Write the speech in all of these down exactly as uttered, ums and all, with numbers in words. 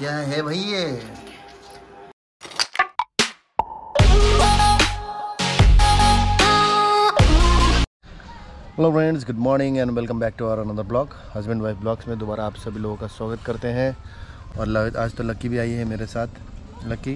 क्या है भाई ये? Hello friends, good morning and welcome back to our another blog. Husband wife blogs में दोबारा आप सभी लोगों का स्वागत करते हैं। और आज तो लक्की भी आई है मेरे साथ। लक्की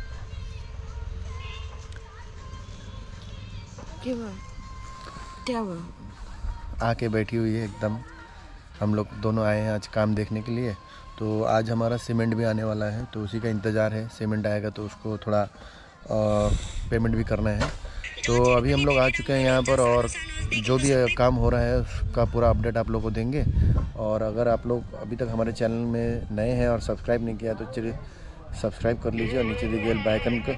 क्या हुआ? आके बैठी हुई है एकदम। हम लोग दोनों आए हैं आज काम देखने के लिए। तो आज हमारा सीमेंट भी आने वाला है, तो उसी का इंतज़ार है। सीमेंट आएगा तो उसको थोड़ा आ, पेमेंट भी करना है। तो अभी हम लोग आ चुके हैं यहाँ पर, और जो भी काम हो रहा है उसका पूरा अपडेट आप लोग को देंगे। और अगर आप लोग अभी तक हमारे चैनल में नए हैं और सब्सक्राइब नहीं किया तो चलिए सब्सक्राइब कर लीजिए, और नीचे दिए गए बेल आइकन को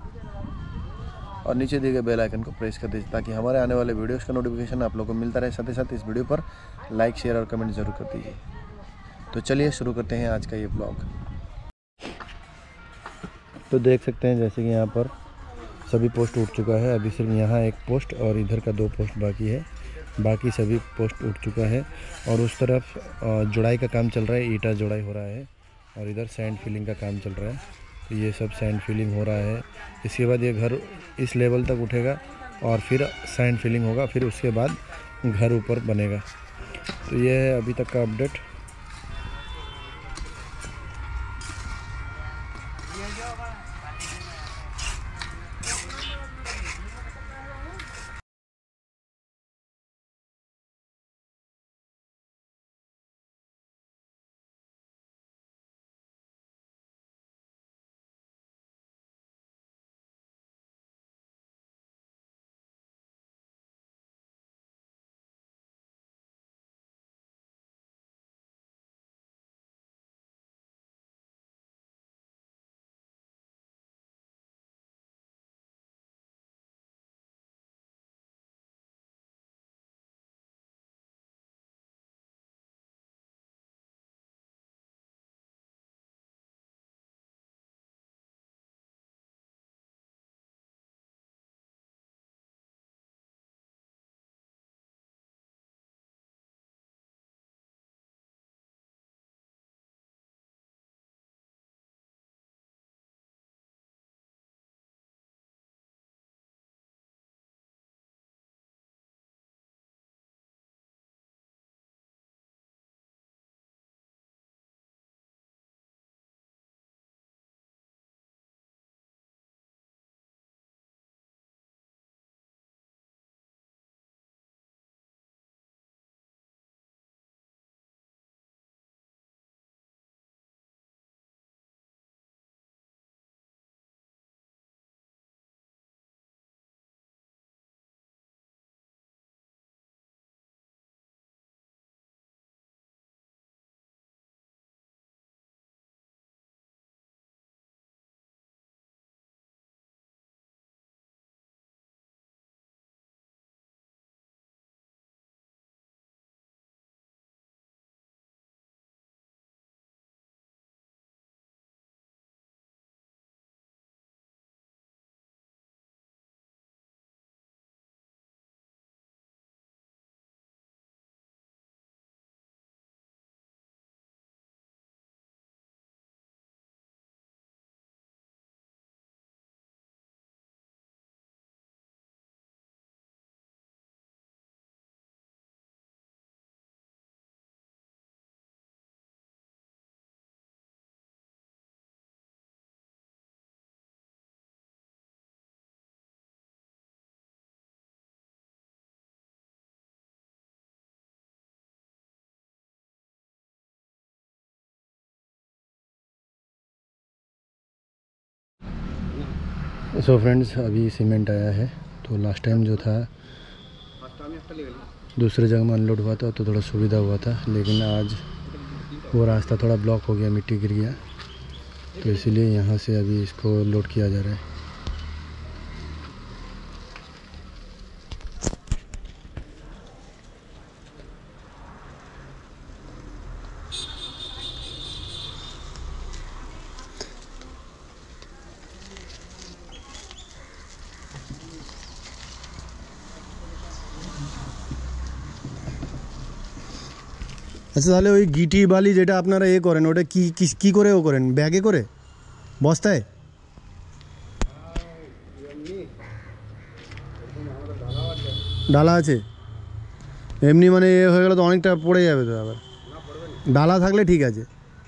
और नीचे दिए गए बेल आइकन को प्रेस कर दीजिए, ताकि हमारे आने वाले वीडियोस का नोटिफिकेशन आप लोगों को मिलता रहे। साथ ही साथ इस वीडियो पर लाइक, शेयर और कमेंट ज़रूर कर दीजिए। तो चलिए शुरू करते हैं आज का ये ब्लॉग। तो देख सकते हैं जैसे कि यहाँ पर सभी पोस्ट उठ चुका है। अभी सिर्फ यहाँ एक पोस्ट और इधर का दो पोस्ट बाकी है। बाकी सभी पोस्ट उठ चुका है। और उस तरफ जुड़ाई का काम चल रहा है, ईटा जुड़ाई हो रहा है। और इधर सैंड फिलिंग का काम चल रहा है। तो ये सब सैंड फिलिंग हो रहा है। इसके बाद ये घर इस लेवल तक उठेगा और फिर सैंड फिलिंग होगा, फिर उसके बाद घर ऊपर बनेगा। तो ये है अभी तक का अपडेट। सो फ्रेंड्स, अभी सीमेंट आया है। तो लास्ट टाइम जो था दूसरे जगह में अनलोड हुआ था तो थोड़ा सुविधा हुआ था, लेकिन आज वो रास्ता थोड़ा ब्लॉक हो गया, मिट्टी गिर गया। तो इसीलिए यहाँ से अभी इसको लोड किया जा रहा है। আচ্ছা তাহলে ওই গিটি বালি যেটা আপনারা এ করেন ওটা কি কি করে ও করেন, ব্যাগে করে বস্তায়? ডালা আছে এমনি, মানে এ হয়ে গেলে তো অনেকটা পড়ে যাবে তো। আবার ডালা থাকলে ঠিক আছে।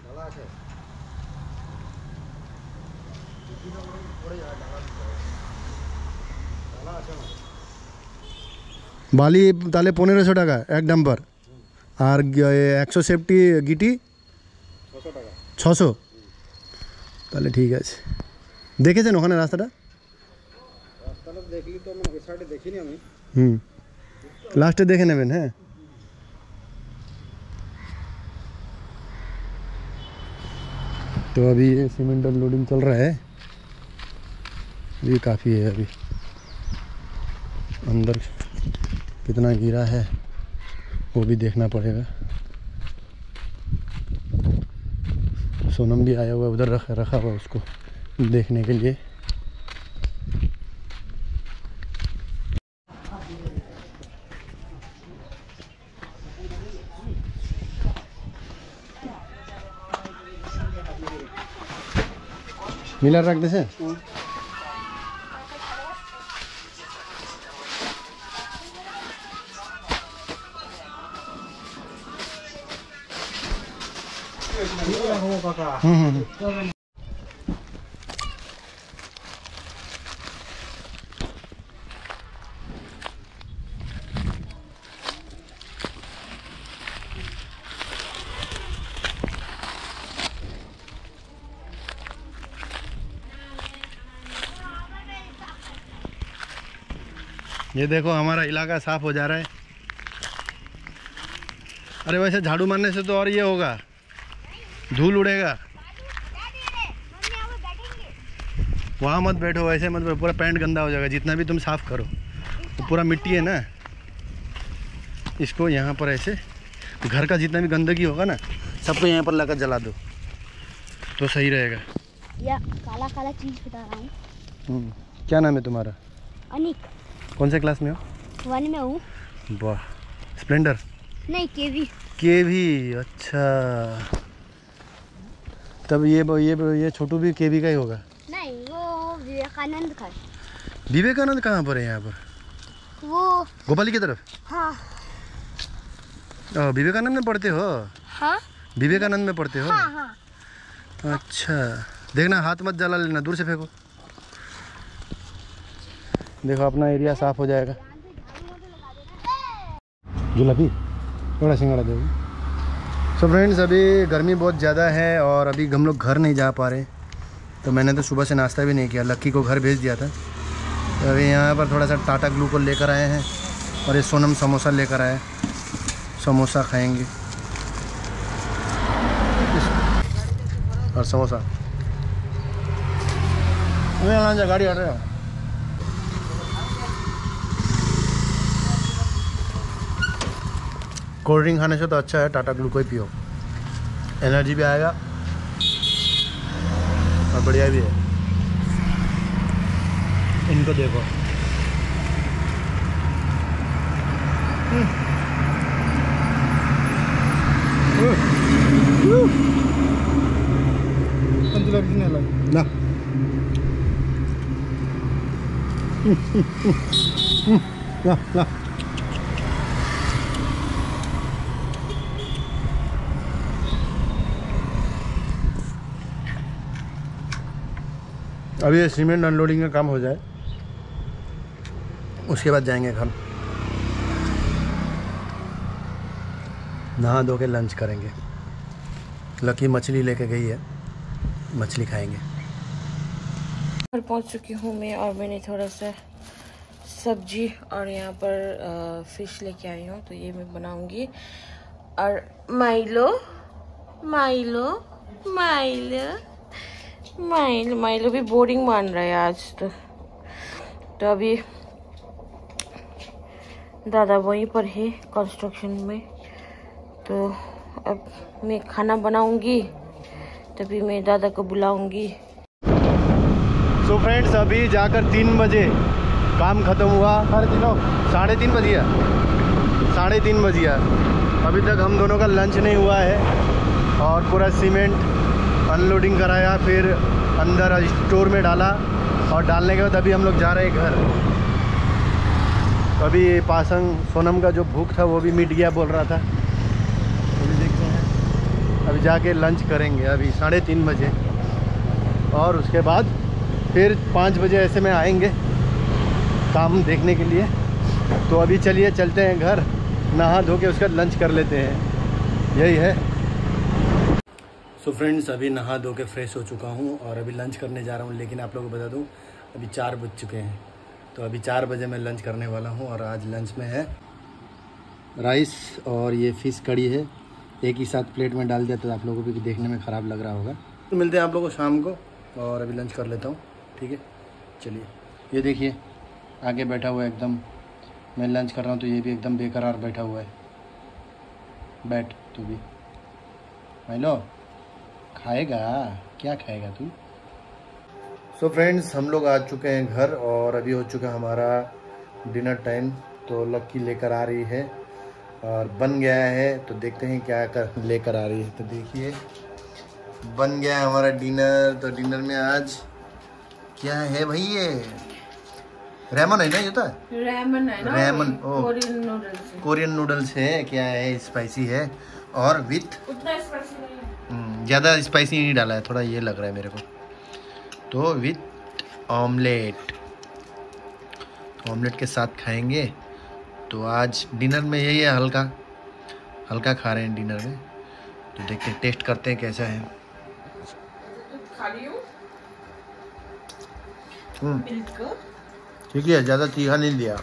বালি তাহলে পনেরোশো টাকা এক ডাম্পার, আর একশো সেফটি গিটি ছশো। তাহলে ঠিক আছে। দেখেছেন ওখানে রাস্তাটা? হুম, লাস্টে দেখে নেবেন। হ্যাঁ, तो अभी ये सीमेंट लोडिंग चल रहा है। ये काफ़ी है, अभी अंदर कितना गिरा है वो भी देखना पड़ेगा। सोनम भी आया हुआ है उधर, रखा रखा हुआ उसको देखने के लिए। मिलर रख देसे ये देखो हमारा इलाका साफ हो जा रहा है। अरे वैसे झाड़ू मारने से तो और ये होगा, धूल उड़ेगा। वहाँ मत बैठो, वैसे मत बैठो, पूरा पैंट गंदा हो जाएगा जितना भी तुम साफ करो। तो पूरा मिट्टी है ना, इसको यहाँ पर ऐसे घर का जितना भी गंदगी होगा ना सबको यहाँ पर लाकर जला दो तो सही रहेगा। या काला काला चीज बता रहा हूँ। क्या नाम है तुम्हारा? अनिक। कौन से क्लास में हो? वन में हूँ। वाह, स्प्लेंडर नहीं, केवी। केवी, अच्छा। तब ये ये ये छोटू भी केवी का ही होगा? नहीं, वो विवेकानंद का है। विवेकानंद कहाँ पर है? यहाँ पर वो गोपाली की तरफ। हाँ। विवेकानंद में पढ़ते हो? हाँ, विवेकानंद में पढ़ते हो? हाँ, हाँ। अच्छा, देखना हाथ मत जला लेना, दूर से फेंको। देखो अपना एरिया साफ हो जाएगा। जुलाबी थोड़ा सिंगाड़ा दो। सो फ्रेंड्स, अभी गर्मी बहुत ज़्यादा है और अभी हम लोग घर नहीं जा पा रहे, तो मैंने तो सुबह से नाश्ता भी नहीं किया, लक्की को घर भेज दिया था। तो अभी यहाँ पर थोड़ा सा टाटा ग्लूकोन लेकर आए हैं और ये सोनम समोसा लेकर आए, समोसा खाएंगे और समोसा। गाड़ी हट रहे हो। कोल्ड ड्रिंक खाने से तो अच्छा है टाटा ग्लूकोन पियो, एनर्जी भी आएगा और बढ़िया भी है। इनको देखो, ना ना ना अभी ये सीमेंट अनलोडिंग का काम हो जाए उसके बाद जाएंगे घर, नहा धो के लंच करेंगे। लकी मछली लेके गई है, मछली खाएंगे। घर पहुंच चुकी हूँ मैं और मैंने थोड़ा सा सब्जी और यहाँ पर फिश लेके आई हूँ, तो ये मैं बनाऊंगी। और Milo Milo Milo Milo Milo भी बोरिंग मान रहा है आज तो। तो अभी दादा वहीं पर है कंस्ट्रक्शन में, तो अब मैं खाना बनाऊंगी, तभी मैं दादा को बुलाऊंगी। सो फ्रेंड्स, अभी जाकर तीन बजे काम ख़त्म हुआ। साढ़े तीन साढ़े तीन बजिया साढ़े तीन बजिया अभी तक हम दोनों का लंच नहीं हुआ है और पूरा सीमेंट अनलोडिंग कराया, फिर अंदर स्टोर में डाला और डालने के बाद अभी हम लोग जा रहे हैं घर। तो अभी पासंग सोनम का जो भूख था वो भी मिट गया बोल रहा था। अभी देखते हैं, अभी जाके लंच करेंगे अभी साढ़े तीन बजे और उसके बाद फिर पाँच बजे ऐसे में आएंगे काम देखने के लिए। तो अभी चलिए चलते हैं घर, नहा धो के उसका लंच कर लेते हैं, यही है। सो so फ्रेंड्स, अभी नहा धो के फ्रेश हो चुका हूँ और अभी लंच करने जा रहा हूँ। लेकिन आप लोगों को बता दूँ अभी चार बज चुके हैं, तो अभी चार बजे मैं लंच करने वाला हूँ। और आज लंच में है राइस और ये फ़िश कड़ी है, एक ही साथ प्लेट में डाल दिया तो आप लोगों को भी देखने में ख़राब लग रहा होगा। तो मिलते हैं आप लोगों को शाम को और अभी लंच कर लेता हूँ, ठीक है। चलिए, ये देखिए आगे बैठा हुआ है एकदम, मैं लंच कर रहा हूँ तो ये भी एकदम बेकरार बैठा हुआ है। बैठ तू भी, हेलो खाएगा क्या खाएगा तू। सो फ्रेंड्स, हम लोग आ चुके हैं घर और अभी हो चुका हमारा डिनर टाइम। तो लक्की लेकर आ रही है और बन गया है, तो देखते हैं क्या कर लेकर आ रही है। तो देखिए बन गया है हमारा डिनर। तो डिनर में आज क्या है भाई, ये रेमन है ना, ये तो रेमन है ना, रेमन ओ कोरियन नूडल्स कोरियन नूडल्स है। क्या है, स्पाइसी है और विथ उतना स्पाइसी नहीं है, ज़्यादा स्पाइसी नहीं डाला है, थोड़ा ये लग रहा है मेरे को। तो विथ ऑमलेट, ऑमलेट के साथ खाएंगे। तो आज डिनर में यही है, हल्का हल्का खा रहे हैं डिनर में। तो देखते हैं, टेस्ट करते हैं कैसा है। खा रही हूँ हम्म ठीक है, ज़्यादा तीखा नहीं दिया।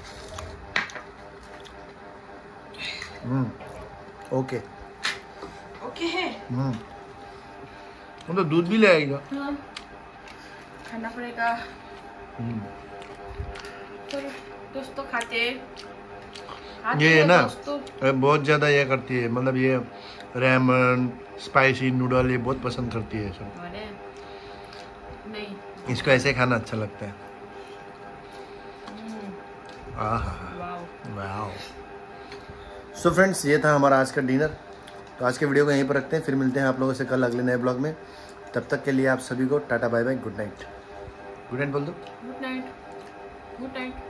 हम्म ओके ओके है। हम्म वो तो दूध भी ले आएगा। हाँ, खाना पड़ेगा। हम्म तो दोस्तों खाते ये है ना, बहुत ज़्यादा ये करती है, मतलब ये रेमन स्पाइसी नूडल ये बहुत पसंद करती है सब। अरे नहीं, इसको ऐसे खाना अच्छा लगता है। आहा वाओ। सो फ्रेंड्स, ये था हमारा आज का डिनर। तो आज के वीडियो को यहीं पर रखते हैं, फिर मिलते हैं आप लोगों से कल अगले नए ब्लॉग में। तब तक के लिए आप सभी को tata bye bye, good night. Good night बोल दो। Good night, good night.